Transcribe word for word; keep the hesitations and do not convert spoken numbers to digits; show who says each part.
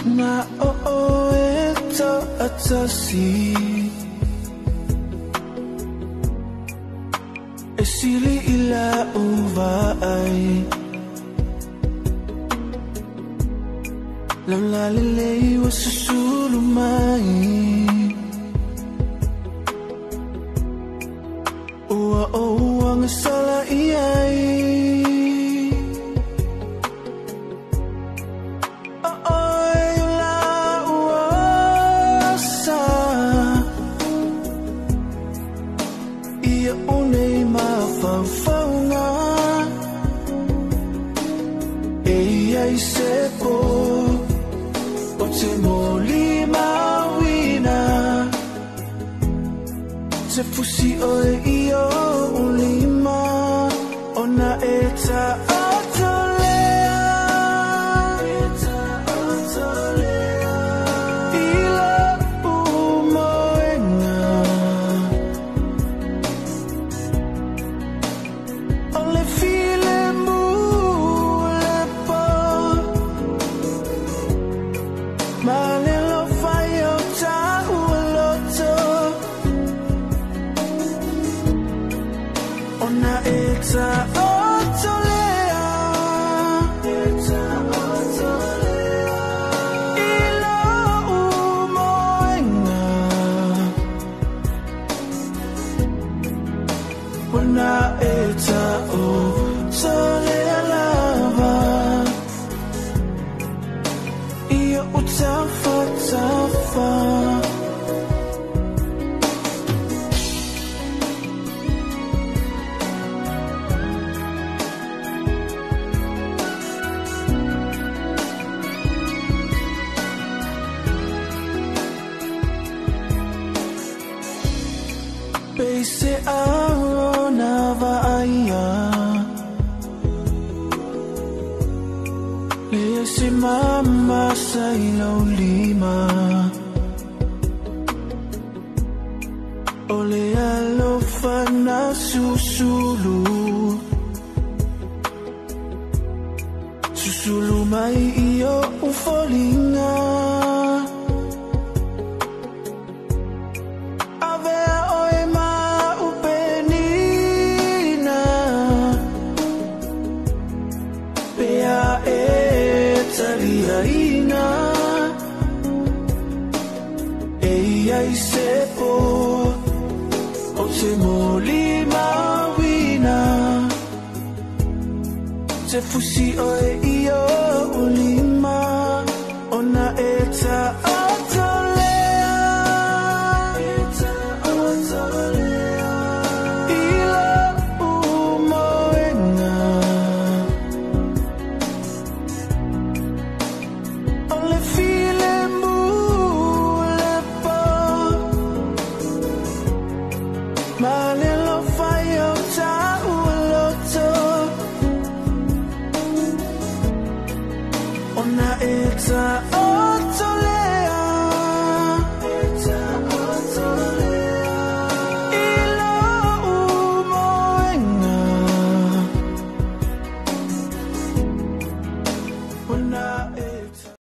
Speaker 1: na oo ito at sasi esili ila uvai lam lalilei wasusulumai ua o ang sala iai Ai sepo o te molima wina te fusi oe io ulima ona eta atolea eta atolea ila umoenga ole file Malelo fayo ta uloto Ona eta otolea Eta otolea Ilo umoenga Ona eta otolea lava Iyo utafa tafa Pese arona vaia Lea se mama sa ilo lima Ole alofa na susulu Susulu mai iyo ufolinga Avea oe ma upenina Pea e Taliaina Ei ai sepo O te molima wina Te fusi oe io ulima Ona eta atolea Eta atolea Ila umoenga Ole file mulepo Malelo fayo ta uloto Ona eta otolea Eta otolea Ilo umoenga Ona eta